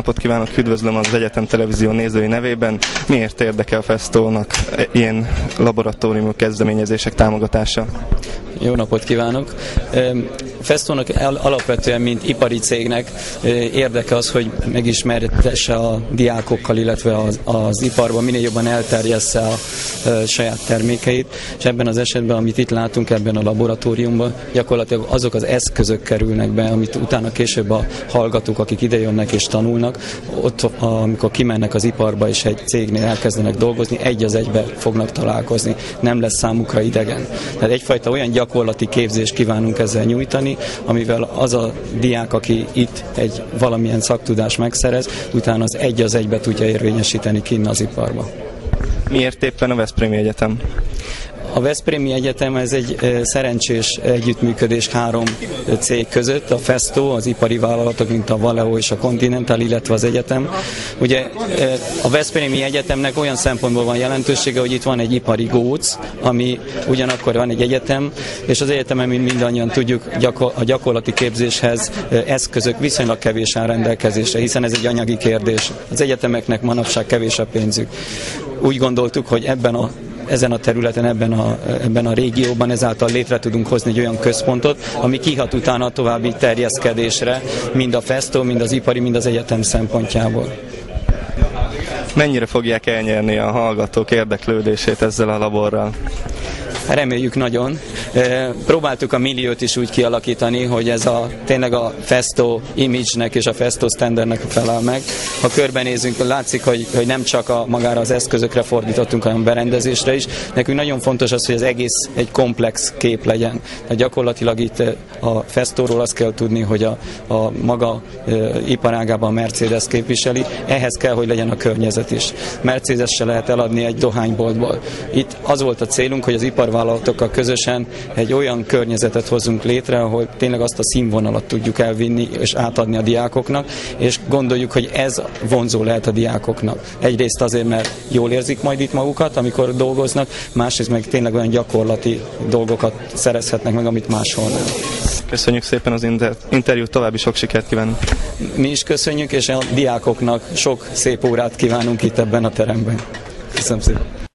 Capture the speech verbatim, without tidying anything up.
napot kívánok, üdvözlöm az Egyetem Televízió nézői nevében. Miért érdekel Festónak ilyen laboratóriumi kezdeményezések támogatása? Jó napot kívánok! Festónak alapvetően, mint ipari cégnek érdeke az, hogy megismertesse a diákokkal, illetve az, az iparban minél jobban elterjessze a saját termékeit, és ebben az esetben, amit itt látunk ebben a laboratóriumban, gyakorlatilag azok az eszközök kerülnek be, amit utána később a hallgatók, akik idejönnek és tanulnak, ott, amikor kimennek az iparba és egy cégnél elkezdenek dolgozni, egy az egybe fognak találkozni, nem lesz számukra idegen. Tehát egyfajta olyan gyakorlati képzést kívánunk ezzel nyújtani, amivel az a diák, aki itt egy valamilyen szaktudást megszerez, utána az egy az egybe tudja érvényesíteni kinn az iparba. Miért éppen a Veszprémi Egyetem? A Veszprémi Egyetem ez egy szerencsés együttműködés három cég között, a Festó, az ipari vállalatok, mint a Valeo és a Continental, illetve az egyetem. Ugye a Veszprémi Egyetemnek olyan szempontból van jelentősége, hogy itt van egy ipari góc, ami ugyanakkor van egy egyetem, és az egyetemen, mint mindannyian tudjuk, a gyakorlati képzéshez eszközök viszonylag kevés áll rendelkezésre, hiszen ez egy anyagi kérdés. Az egyetemeknek manapság kevés a pénzük. Úgy gondoltuk, hogy ebben a ezen a területen, ebben a, ebben a régióban ezáltal létre tudunk hozni egy olyan központot, ami kihat utána a további terjeszkedésre, mind a Festó, mind az ipari, mind az egyetem szempontjából. Mennyire fogják elnyerni a hallgatók érdeklődését ezzel a laborral? Reméljük nagyon. Próbáltuk a milliót is úgy kialakítani, hogy ez a, tényleg a Festó image-nek és a Festó standardnek felel meg. Ha körbenézünk, látszik, hogy, hogy nem csak a, magára az eszközökre fordítottunk, hanem berendezésre is. Nekünk nagyon fontos az, hogy az egész egy komplex kép legyen. Tehát gyakorlatilag itt a Festóról azt kell tudni, hogy a, a maga e, iparágában a Mercedes képviseli. Ehhez kell, hogy legyen a környezet is. Mercedes se lehet eladni egy dohányboltból. Itt az volt a célunk, hogy az iparvállalatokkal közösen egy olyan környezetet hozzunk létre, ahol tényleg azt a színvonalat tudjuk elvinni és átadni a diákoknak, és gondoljuk, hogy ez vonzó lehet a diákoknak. Egyrészt azért, mert jól érzik majd itt magukat, amikor dolgoznak, másrészt meg tényleg olyan gyakorlati dolgokat szerezhetnek meg, amit máshol nem. Köszönjük szépen az inter- interjút, további sok sikert kívánunk. Mi is köszönjük, és a diákoknak sok szép órát kívánunk itt ebben a teremben. Köszönöm szépen.